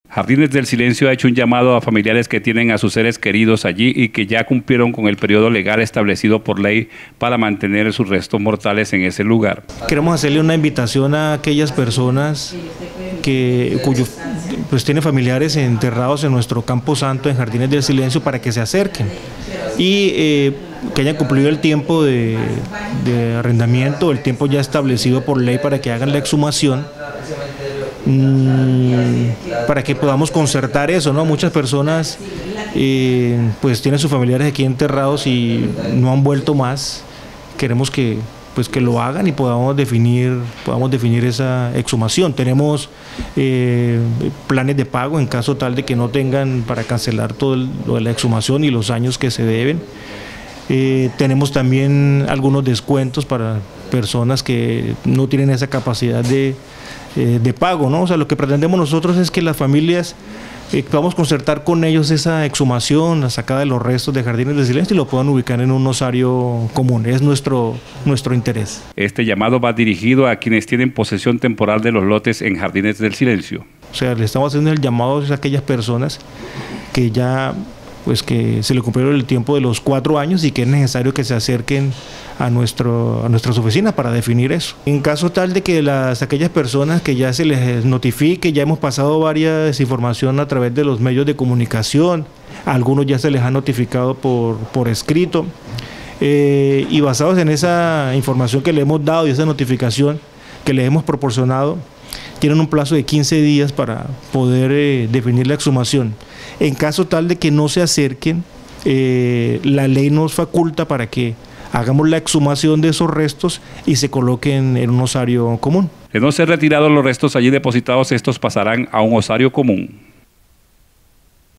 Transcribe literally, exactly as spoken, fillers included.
Jardines del Silencio ha hecho un llamado a familiares que tienen a sus seres queridos allí y que ya cumplieron con el periodo legal establecido por ley para mantener sus restos mortales en ese lugar. Queremos hacerle una invitación a aquellas personas que cuyos pues tienen familiares enterrados en nuestro Campo Santo en Jardines del Silencio para que se acerquen y eh, que hayan cumplido el tiempo de, de arrendamiento, el tiempo ya establecido por ley para que hagan la exhumación, mmm, para que podamos concertar eso, ¿no? Muchas personas eh, pues tienen sus familiares aquí enterrados y no han vuelto más. Queremos que pues que lo hagan y podamos definir, podamos definir esa exhumación. Tenemos eh, planes de pago en caso tal de que no tengan para cancelar todo el, lo de la exhumación y los años que se deben. Eh, tenemos también algunos descuentos para personas que no tienen esa capacidad de, eh, de pago, ¿no? O sea, lo que pretendemos nosotros es que las familias Eh, podamos concertar con ellos esa exhumación, la sacada de los restos de Jardines del Silencio y lo puedan ubicar en un osario común. Es nuestro, nuestro interés. Este llamado va dirigido a quienes tienen posesión temporal de los lotes en Jardines del Silencio. O sea, le estamos haciendo el llamado a aquellas personas que ya pues que se le cumplieron el tiempo de los cuatro años y que es necesario que se acerquen a, nuestro, a nuestras oficinas para definir eso. En caso tal de que las, aquellas personas que ya se les notifique, ya hemos pasado varias información a través de los medios de comunicación, a algunos ya se les ha notificado por, por escrito, eh, y basados en esa información que le hemos dado y esa notificación que le hemos proporcionado, tienen un plazo de quince días para poder eh, definir la exhumación. En caso tal de que no se acerquen, eh, la ley nos faculta para que hagamos la exhumación de esos restos y se coloquen en un osario común. De no ser retirados los restos allí depositados, estos pasarán a un osario común.